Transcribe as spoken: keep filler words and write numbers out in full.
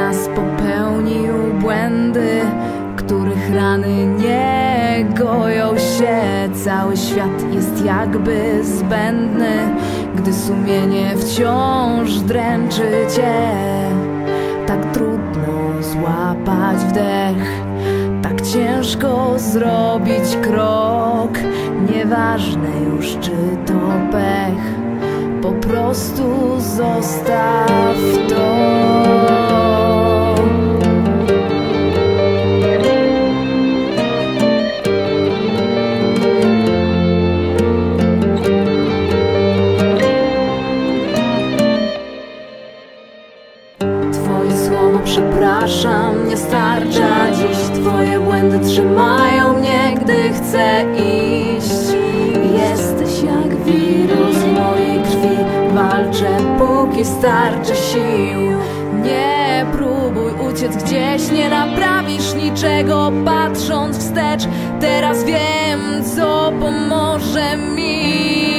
nas popełnił błędy, których rany nie goją się. Cały świat jest jakby zbędny, gdy sumienie wciąż dręczy cię. Tak trudno złapać wdech, tak ciężko zrobić krok. Nieważne już, czy to pech, po prostu zostaw to. Twoje słowo przepraszam nie starcza dziś. Twoje błędy trzymają mnie, gdy chcę iść. Jesteś jak wirus w mojej krwi, walczę póki starczy sił. Nie próbuj uciec gdzieś, nie naprawisz niczego patrząc wstecz. Teraz wiem, co pomoże mi.